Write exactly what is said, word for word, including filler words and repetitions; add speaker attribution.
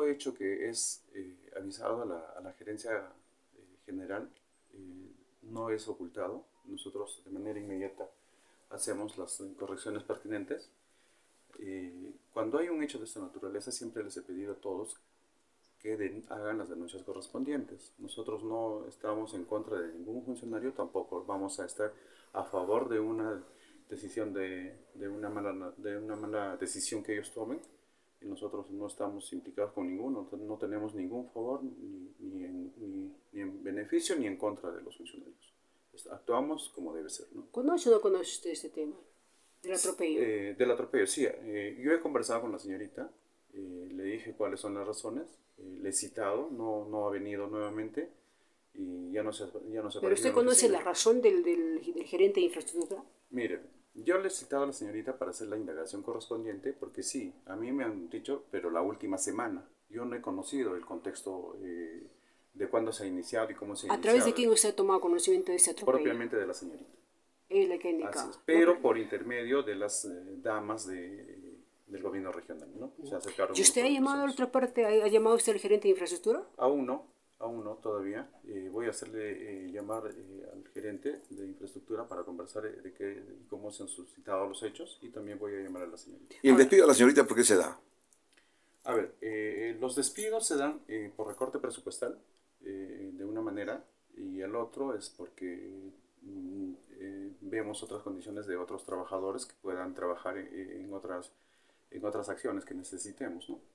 Speaker 1: todo hecho que es eh, avisado a la, a la gerencia eh, general eh, no es ocultado. Nosotros de manera inmediata hacemos las correcciones pertinentes. Eh, cuando hay un hecho de esta naturaleza, siempre les he pedido a todos que den, hagan las denuncias correspondientes. Nosotros no estamos en contra de ningún funcionario, tampoco vamos a estar a favor de una decisión de, de, una, mala, de una mala decisión que ellos tomen. Y nosotros no estamos implicados con ninguno, no tenemos ningún favor ni, ni, en, ni, ni en beneficio ni en contra de los funcionarios. Actuamos como debe ser, ¿no?
Speaker 2: ¿Conoce o no conoce usted este tema del atropello?
Speaker 1: Eh, del atropello, sí. Eh, yo he conversado con la señorita, eh, le dije cuáles son las razones, eh, le he citado, no, no ha venido nuevamente y ya no se, ya no se ha
Speaker 2: ¿Pero
Speaker 1: aparecido
Speaker 2: usted
Speaker 1: en la
Speaker 2: conoce
Speaker 1: oficina.
Speaker 2: la razón del, del, del gerente de infraestructura?
Speaker 1: Mire, yo le he citado a la señorita para hacer la indagación correspondiente porque sí, a mí me han dicho, pero la última semana. Yo no he conocido el contexto eh, de cuándo se ha iniciado y cómo se ha
Speaker 2: ¿A través de
Speaker 1: iniciado,
Speaker 2: quién usted ha tomado conocimiento de ese atropello?
Speaker 1: propiamente de la señorita.
Speaker 2: Es la que ha
Speaker 1: Así
Speaker 2: indicado.
Speaker 1: es,
Speaker 2: No,
Speaker 1: pero
Speaker 2: pero...
Speaker 1: por intermedio de las eh, damas de, del gobierno regional, ¿no? Se acercaron
Speaker 2: ¿Y
Speaker 1: unos
Speaker 2: usted ha
Speaker 1: cuantos
Speaker 2: llamado a la
Speaker 1: personas.
Speaker 2: otra parte? ¿Ha, ha llamado usted al gerente de infraestructura?
Speaker 1: Aún no, aún no todavía. Eh, voy a hacerle eh, llamar eh, al gerente de infraestructura para conversar eh, de, qué, de cómo se han suscitado los hechos y también voy a llamar a la señorita.
Speaker 3: ¿Y el despido de la señorita por qué se da?
Speaker 1: A ver, eh, los despidos se dan eh, por recorte presupuestal eh, de una manera y el otro es porque mm, eh, vemos otras condiciones de otros trabajadores que puedan trabajar en, en, otras, en otras acciones que necesitemos, ¿no?